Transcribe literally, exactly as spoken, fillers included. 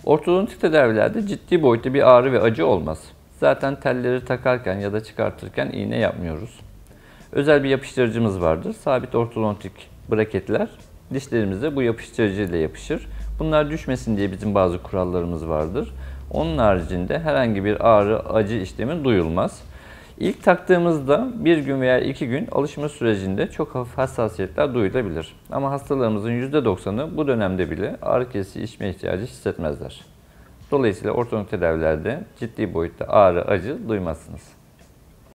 Ortodontik tedavilerde ciddi boyutta bir ağrı ve acı olmaz. Zaten telleri takarken ya da çıkartırken iğne yapmıyoruz. Özel bir yapıştırıcımız vardır. Sabit ortodontik braketler dişlerimize bu yapıştırıcı ile yapışır. Bunlar düşmesin diye bizim bazı kurallarımız vardır. Onun haricinde herhangi bir ağrı, acı işlemi duyulmaz. İlk taktığımızda bir gün veya iki gün alışma sürecinde çok hafif hassasiyetler duyulabilir. Ama hastalarımızın yüzde doksanı bu dönemde bile ağrı kesici içme ihtiyacı hissetmezler. Dolayısıyla ortodontik tedavilerde ciddi boyutta ağrı, acı duymazsınız.